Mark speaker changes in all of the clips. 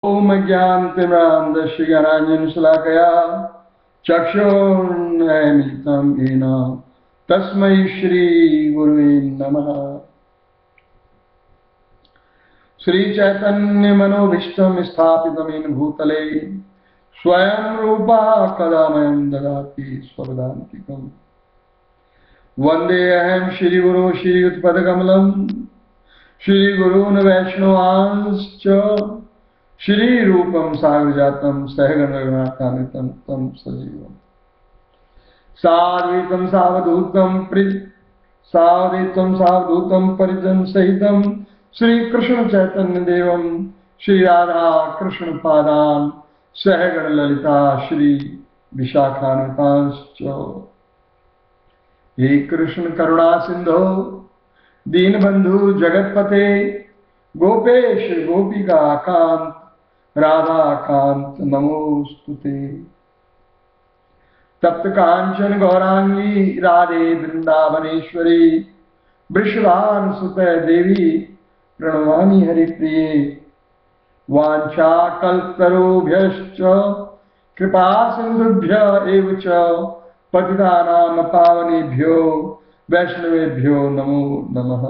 Speaker 1: ओम ज्ञानतिमिरान्धस्य ज्ञानाञ्जनशलाकया चक्षुर्न्मिलितं येन तस्मै श्रीगुरुवे नमः। श्रीचैतन्यमनोभीष्टं स्थापितं येन भूतले स्वयं रूपा कदा मह्यं ददाति स्वपदान्तिकम्। वन्देऽहं श्रीगुरो श्रीयुतपदकमलं श्रीगुरून् वैष्णवांश्च श्री रूपम साग्रजातम सहगणरघुनाथान्वितं तं सजीवम् साद्वैतं सावधूतं परिजन सहितं श्री कृष्ण चैतन्य देवं श्री राधा कृष्ण पादान् सहगण ललिता श्री विशाखान्वितांश्च। हे कृष्ण करुणा सिंधो दीनबंधु जगतपते गोपेश गोपिका कांत राधा कांत नमोस्तुते। तप्त कांचन गौरांगी राधे वृंदावनेश्वरी वृषभानुसुते देवी प्रणमामि हरिप्रिये। वाञ्छाकल्पतरुभ्यश्च कृपा सिन्धुभ्य एव च पतितानां पावनेभ्यो वैष्णवेभ्यो नमो नमः।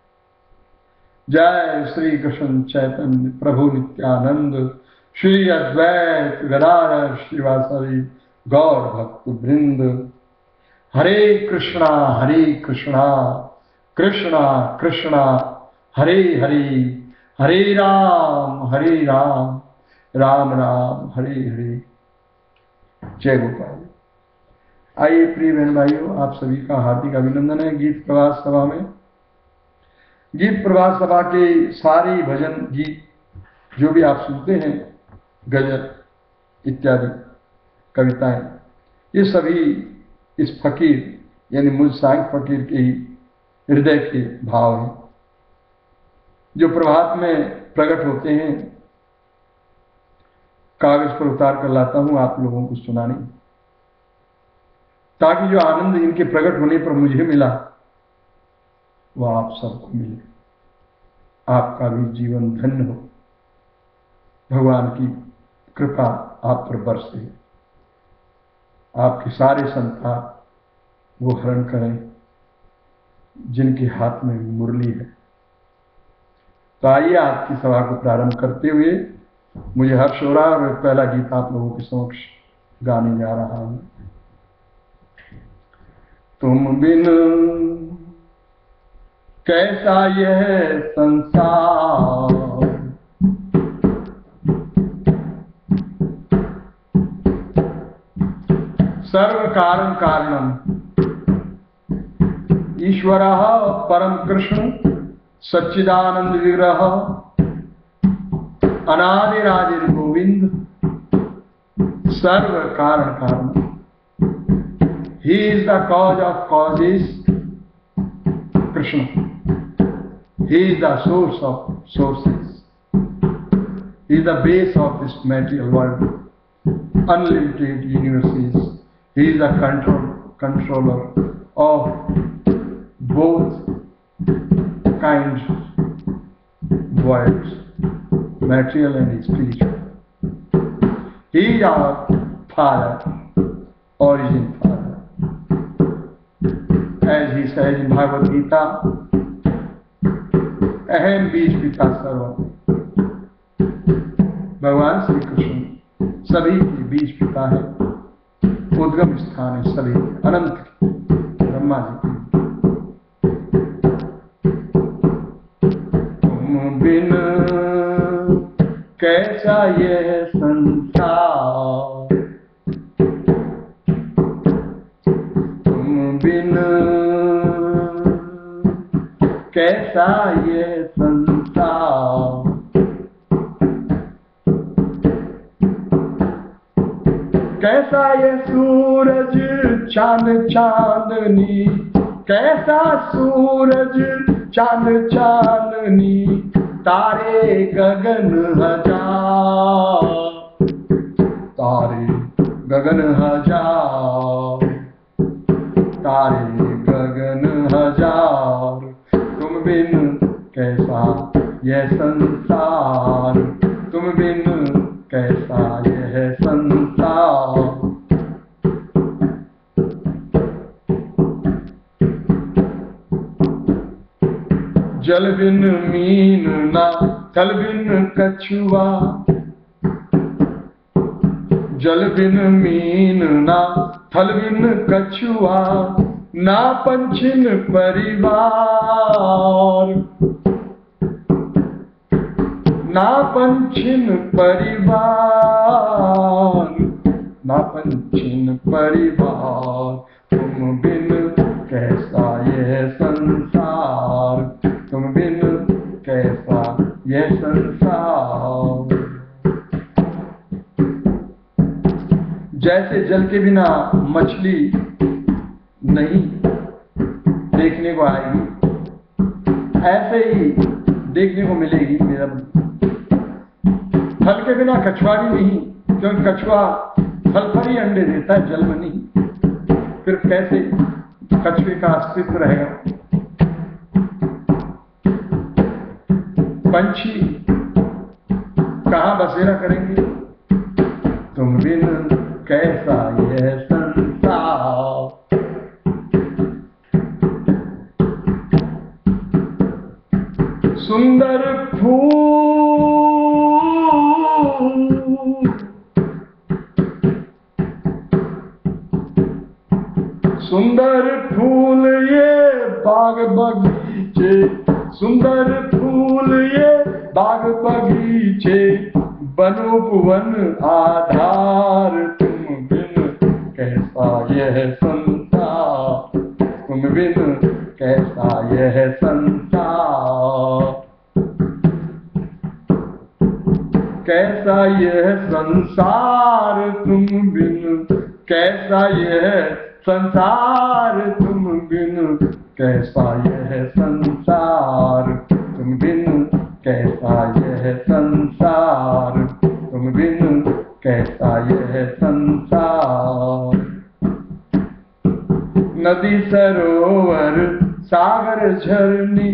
Speaker 1: जय श्री कृष्ण चैतन्य प्रभु नित्यानंद श्री अद्वैत गदाधर श्रीवासवी गौर भक्त वृंद। हरे कृष्णा कृष्णा कृष्णा हरे हरे, हरे राम राम राम हरे हरे। जय गोपाल। आइए प्रिय बहन भाइयों, आप सभी का हार्दिक अभिनंदन है। गीत प्रवास सभा में गीत प्रवास सभा के सारे भजन गीत जो भी आप सुनते हैं, गजल इत्यादि कविताएं, ये सभी इस फकीर यानी मुझ सांग फकीर के ही हृदय के भाव हैं जो प्रभात में प्रकट होते हैं। कागज पर उतार कर लाता हूं आप लोगों को सुनाने, ताकि जो आनंद इनके प्रकट होने पर मुझे मिला वह आप सबको मिले, आपका भी जीवन धन्य हो, भगवान की कृपा आप पर बरसे, आपके सारे संताप वो हरण करें जिनके हाथ में मुरली है। तो आइए आपकी सभा को प्रारंभ करते हुए मुझे हर्ष हो रहा है और पहला गीत आप लोगों के समक्ष गाने जा रहा हूं। तुम बिन कैसा यह संसार, सर्व कारण कारणम ईश्वरः परम कृष्ण सच्चिदानंद विग्रह अनादिरादिर गोविंद सर्व कारण कारण। He is the cause of causes, Krishna. He is the source of sources. He is the base of this material world, unlimited universes. He is the controller of both kinds worlds, material and spiritual. He is our Father, origin Father. As he says in Bhagavad Gita, अहम बीज पिता सर्वम। भगवान श्री कृष्ण सभी के बीज पिता है, उद्गम स्थान है सभी अनंत ब्रह्मा जी के। तुम बिन कैसा यह संसार, तुम बिन कैसा ये संसार, कैसा ये सूरज चांद चांदनी, कैसा सूरज चांद चांदनी, तारे गगन हजार, तारे गगन हजार, तारे गगन हजार। तुम बिन कैसा यह संसार, तुम तुम बिन कैसा यह संसार। जल बिन मीन ना थल बिन कछुआ, जल बिन मीन ना थल बिन कछुआ, ना पंछिन परिवार, ना पंछिन परिवार, ना पंछिन परिवार। तुम बिन कैसा यह संसार, तुम बिन कैसा यह संसार। जैसे जल के बिना मछली नहीं देखने को आएगी, ऐसे ही देखने को मिलेगी मेरा। फल के बिना कछुआ भी नहीं, क्योंकि कछुआ फल पर ही अंडे देता है, जल में नहीं। फिर कैसे कछुए का अस्तित्व रहेगा? पंछी कहां बसेरा करेंगे? तुम बिन कैसा यह संसार। सुंदर फूल, सुंदर फूल ये बाग बगीचे, सुंदर फूल ये बाग बगीचे, बनोपवन आधार। तुम बिन कैसा यह संसार, तुम बिन कैसा यह संसार। कैसा यह संसार तुम बिन, कैसा यह संसार तुम बिन, कैसा यह संसार तुम बिन, कैसा यह संसार तुम बिन, कैसा यह संसार। नदी सरोवर सागर झरनी,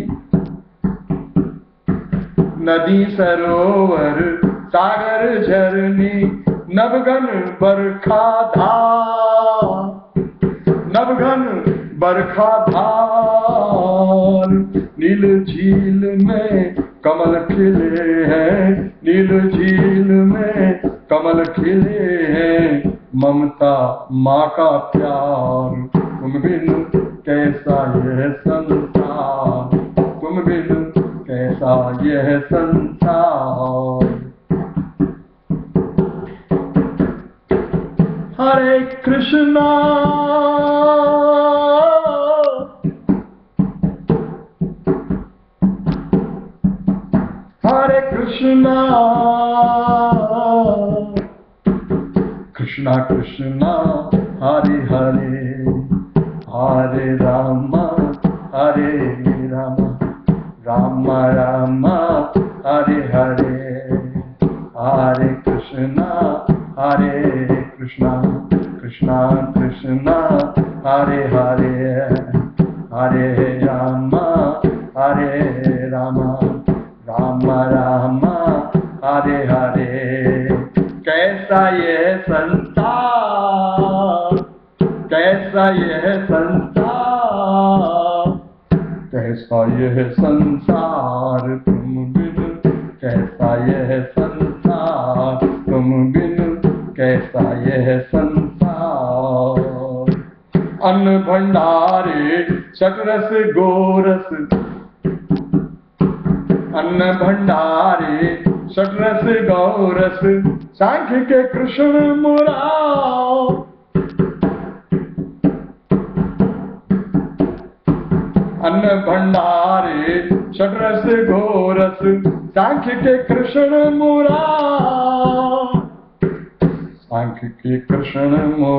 Speaker 1: नदी सरोवर सागर झरनी, नवघन बरखा धार, नवघन बरखा धार। नील झील में कमल खिले हैं, नील झील में कमल खिले हैं, ममता माँ का प्यार। तुम बिन कैसा यह संसार, तुम बिन कैसा यह संसार। हरे कृष्णा हरे कृष्णा, कृष्णा कृष्णा हरे हरे, हरे राम हरे राम, राम राम हरे हरे, हरे कृष्णा कृष्णा कृष्णा हरे हरे, हरे राम राम, राम राम हरे हरे। कैसा यह संसार, कैसा यह संसार, कैसा यह संसार तुम बिन, कैसा यह संसार तुम बिन, कैसा यह संसार। अन्न भंडारे सकरस गोरस, अन्न भंडारे सकरस गौरस, सांख्य के कृष्ण मुरार। अन्न भंडारे सकरस घोरस, सांख्य के कृष्ण मुरार, सांख्य के कृष्ण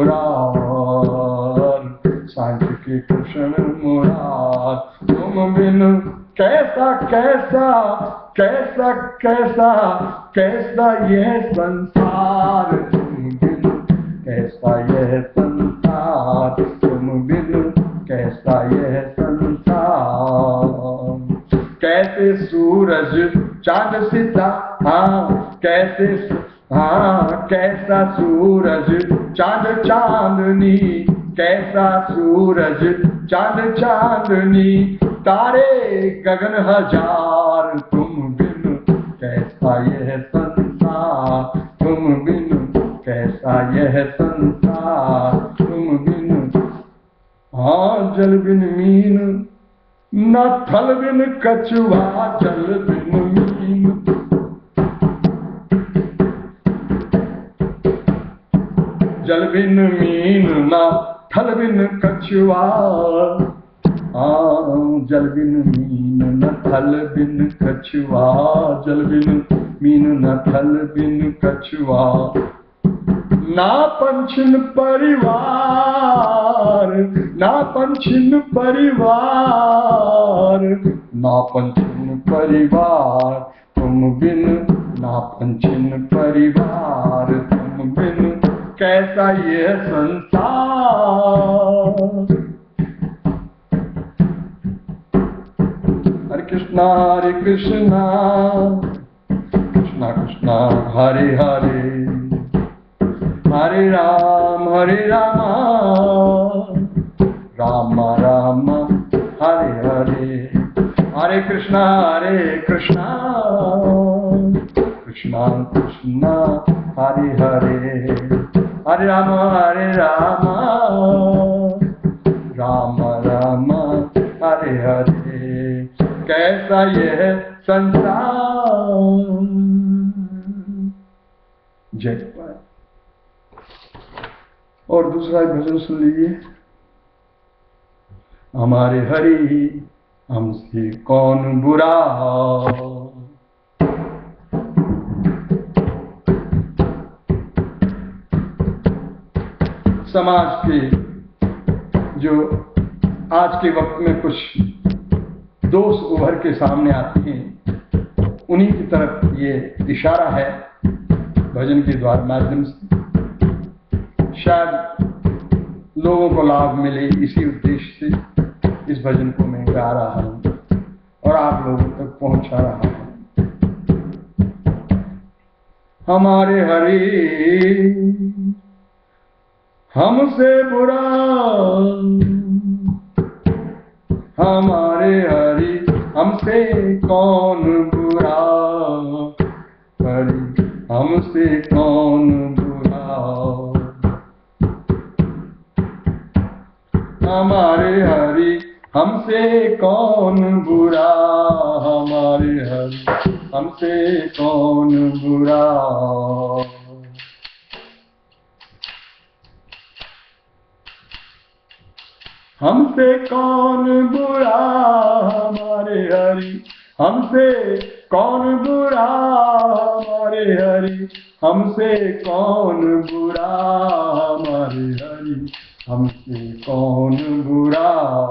Speaker 1: मुरार, सांख्य के कृष्ण मुरार। तुम बिन कैसा कैसा कैसा कैसा कैसा यह संसार, तुम बिन कैसा यह संसार, तुम बिन कैसा यह संसार। कैसे सूरज चांद सिता, हाँ कैसे, हाँ कैसा सूरज चांद चांदनी, कैसा सूरज चांद चांदनी, तारे गगन हजार तुम बिन कैसा यह संसार, तुम बिन कैसा यह संसार, तुम बिन, हाँ जल बिन मीन न थल बिन कछुआ, जल बिन मीन, जल बिन मीन न थल बिन कछुआ, जल बिन मीन न थल बिन कछुआ, जल बिन मीन न थल बिन कछुआ, ना पंछिन परिवार, ना पंछिन परिवार, ना पंछिन परिवार तुम बिन, ना पंछिन परिवार तुम बिन कैसा ये संसार। हरे कृष्णा कृष्णा कृष्णा हरे हरे, हरे राम राम राम हरे हरे, हरे कृष्णा कृष्णा कृष्णा हरे हरे, हरे राम राम राम हरे हरे, कैसा यह संसार। जय पाए। और दूसरा भजन सुन लीजिए। हमारे हरि हमसे कौन बुरा, समाज के जो आज के वक्त में कुछ दोष उभर के सामने आते हैं, उन्हीं की तरफ ये इशारा है भजन के द्वारा माध्यम से। शायद लोगों को लाभ मिले, इसी उद्देश्य से इस भजन को मैं गा रहा हूं और आप लोगों तक पहुंचा रहा हूं। हमारे हरि हमसे बुरा, हमारे हरि हमसे कौन बुरा, हरि हमसे कौन बुरा, हमारे हरि हमसे कौन बुरा, हमारे हरि हमसे कौन बुरा, हमसे कौन बुरा, हमारे हरि हमसे कौन बुरा, हमारे हरि हमसे कौन बुरा, हमारे हरि हमसे कौन बुरा।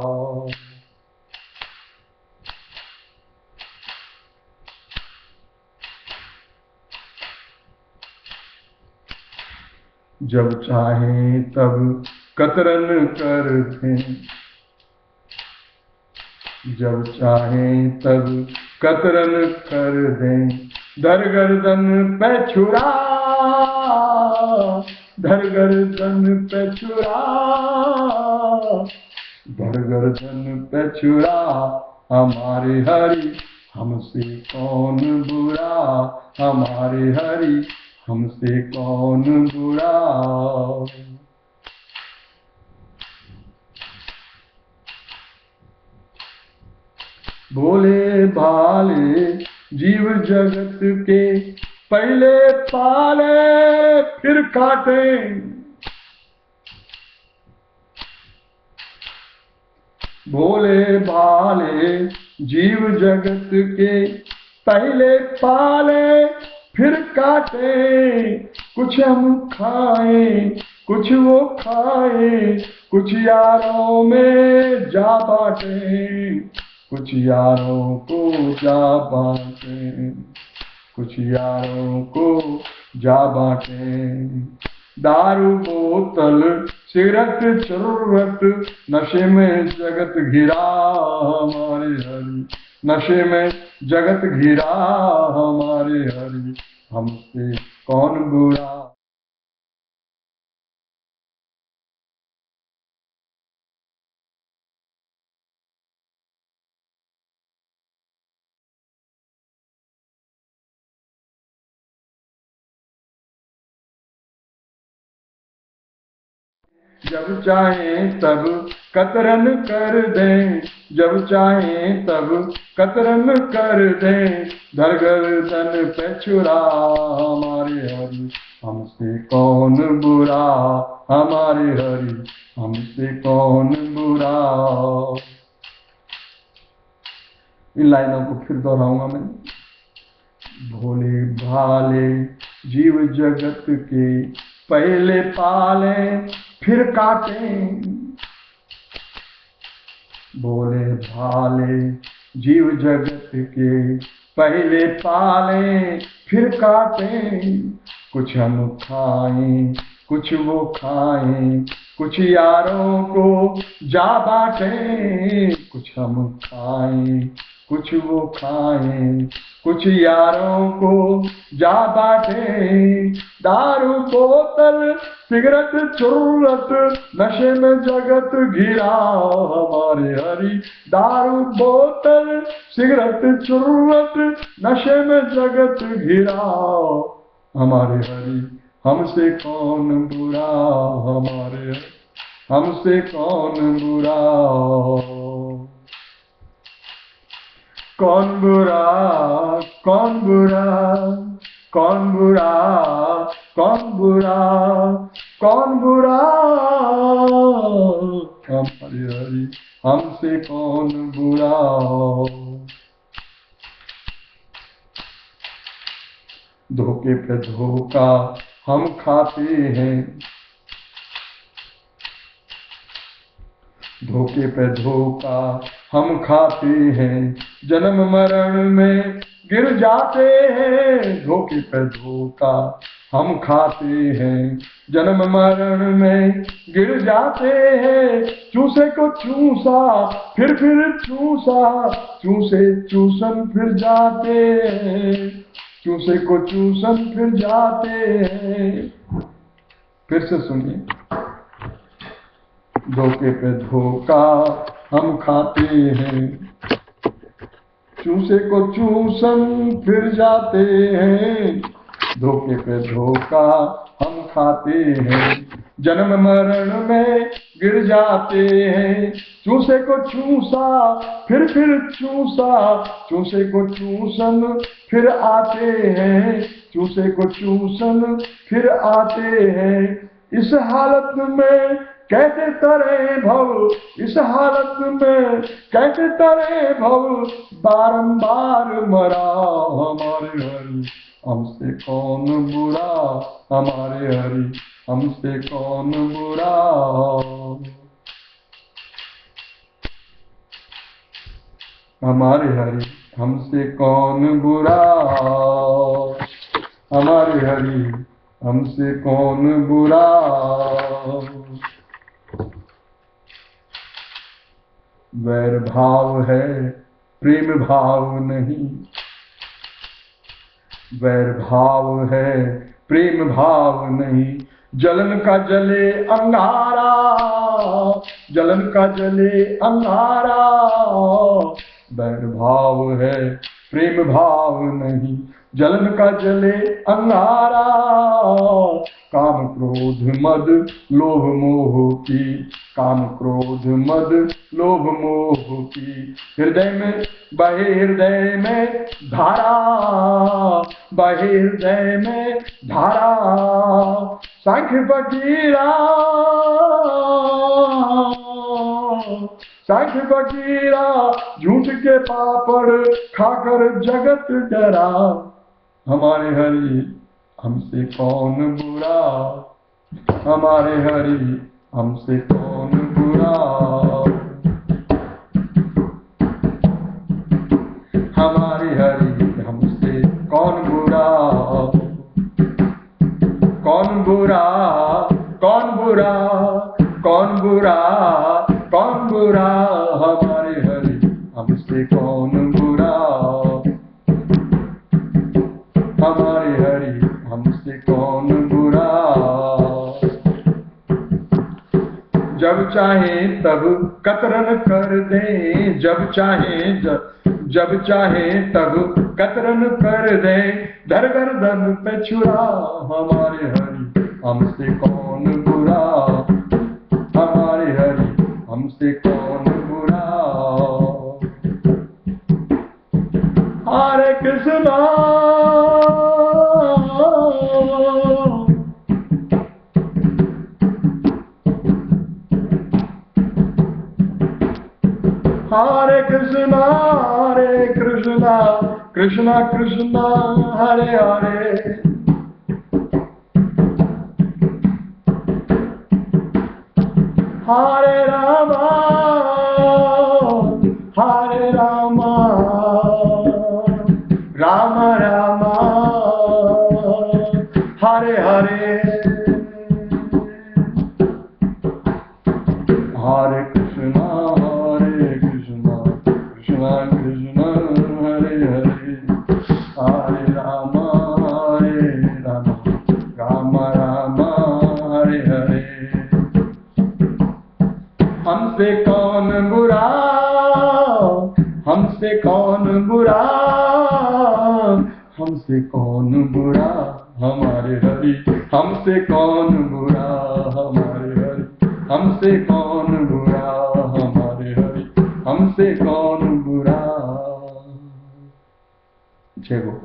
Speaker 1: जब चाहे तब कतरन कर दें, जब चाहे तब कतरन कर दें, दर गर्दन पे छुरा, दर गर्दन पे छुरा, दर गर्दन पे छुरा, हमारे हरि हमसे कौन बुरा, हमारे हरि हमसे कौन बुरा। भोले भाले जीव जगत के पहले पाले फिर काटे, भोले भाले जीव जगत के पहले पाले फिर काटे, कुछ हम खाएं कुछ वो खाए, कुछ यारों में जा बांटे, कुछ यारों को जा बांटे, कुछ यारों को जा बांटे। दारू बोतल सिगरेट चुर्रत नशे में जगत घिरा हमारे हरि, नशे में जगत घिरा हमारे हरि, हमसे कौन बुरा। जब चाहे तब कतरन कर दें, जब चाहे तब कतरन कर दें, धर गर्दन पे छुरा हमारे हरि, हमसे कौन बुरा हमारे हरि, हमसे कौन बुरा। इन लाइनों को फिर दोहराऊंगा मैं। भोले भाले जीव जगत के पहले पाले फिर काटें, भोले भाले जीव जगत के पहले पाले फिर काटें, कुछ हम खाएं कुछ वो खाएं, कुछ यारों को जा बांटें, कुछ हम खाएं कुछ वो खाएं, कुछ यारों को जा बांटें, दारू बोतल सिगरेट चुर्रत नशे में जगत घिरा हमारे हरि, दारू बोतल सिगरेट चुर्रत नशे में जगत घिरा हमारे हरि, हमसे कौन बुरा हमारे, हमसे कौन बुरा। कौन बुरा कौन बुरा कौन बुरा कौन बुरा कौन बुरा, हमारे हरि हमसे कौन बुरा। धोखे पे धोखा हम खाते हैं, धोखे पे धोखा हम खाते हैं, जन्म मरण में गिर जाते हैं, धोखे पे धोखा हम खाते हैं, जन्म मरण में गिर जाते हैं, चूसे को चूसा फिर चूसा, चूसे चूसन फिर जाते हैं, चूसे को चूसन फिर जाते हैं। फिर से सुनिए। धोखे पे धोखा हम खाते हैं, चूसे को चूसन फिर जाते हैं, धोखे पे धोखा हम खाते हैं, जन्म मरण में गिर जाते हैं, चूसे को चूसा फिर चूसा, चूसे को चूसन फिर आते हैं, चूसे को चूसन फिर आते हैं। इस हालत में कैसे तरे भव, इस हालत में कैसे तरे भव, बारंबार मरा हमारे हरि, हमसे कौन बुरा हमारे हरि, हमसे कौन बुरा। हमारे हरि हमसे कौन बुरा, हमारे हरि हमसे कौन बुरा। वैर भाव है प्रेम भाव नहीं, वैर भाव है प्रेम भाव नहीं, जलन का जले अंगारा, जलन का जले अंगारा, वैर भाव है प्रेम भाव नहीं, जलन का जले अंगारा, काम क्रोध मद लोभ मोह की, काम क्रोध मद लोभ मोह की, हृदय में बहे हृदय में धारा, बहे हृदय में धारा, सांख्य फकीरा, सांख्य फकीरा, झूठ के पापड़ खाकर जगत डरा, हमारे हरि हमसे कौन बुरा, हमारे हरि हमसे कौन बुरा। हमारे हरि हमसे कौन बुरा, कौन बुरा कौन बुरा कौन बुरा हमारे हरि, हमसे कौन बुरा हमारे हरि, हमसे कौन बुरा। जब चाहे तब कतरन कर दे, जब चाहे तब कतरन कर दे, धर गर्दन पे छुरा हमारे हरि, हमसे कौन बुरा हमारे हरि, हमसे कौन बुरा। हरे कृष्णा हरे कृष्णा कृष्णा कृष्णा हरे हरे, हरे रामा राम राम हरे हरे, हरे कृष्णा कृष्णा कृष्णा हरे हरे, हरे राम राम राम हरे हरे। हमसे कौन बुरा हमसे कौन बुरा हमसे कौन बुरा हमारे हरि, हमसे कौन बुरा हमारे हरि, हमसे कौन बुरा हमारे हरि, हमसे कौन बुरा। जय हो।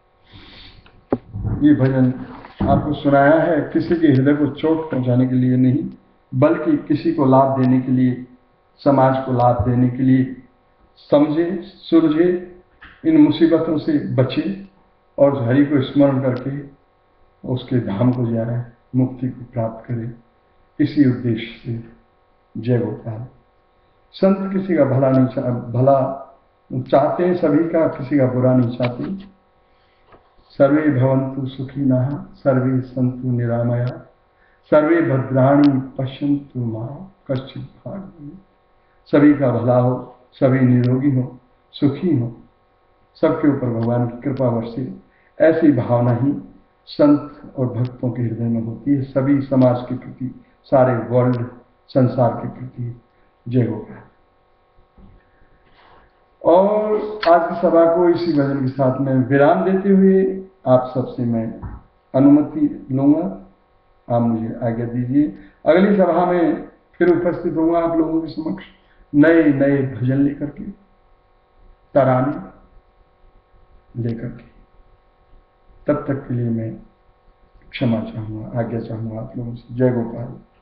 Speaker 1: ये भजन आपको सुनाया है किसी के हृदय को चोट पहुंचाने के लिए नहीं, बल्कि किसी को लाभ देने के लिए, समाज को लाभ देने के लिए। समझे सुलझे, इन मुसीबतों से बचे और हरि को स्मरण करके उसके धाम को जाए, मुक्ति को प्राप्त करे, इसी उद्देश्य से। जय गोपाल। संत किसी का भला नहीं भला चाहते हैं, सभी का, किसी का बुरा नहीं चाहते। सर्वे भवन्तु सुखिनः, सर्वे सन्तु निरामया, सर्वे भद्राणि पश्यन्तु मां कश्चित् भाग् भवेत्। सभी का भला हो, सभी निरोगी हो, सुखी हो, सबके ऊपर भगवान की कृपा बरसे, ऐसी भावना ही संत और भक्तों के हृदय में होती है, सभी समाज के प्रति, सारे वर्ल्ड संसार के प्रति। जय गोपाल। और आज की सभा को इसी भजन के साथ में विराम देते हुए आप सबसे मैं अनुमति लूंगा, आप मुझे आज्ञा दीजिए। अगली सभा में फिर उपस्थित होगा आप लोगों के समक्ष नए नए भजन लेकर के, तराने लेकर के। तब तक के लिए मैं क्षमा चाहूंगा, आज्ञा चाहूंगा आप लोगों से। जय गोपाल।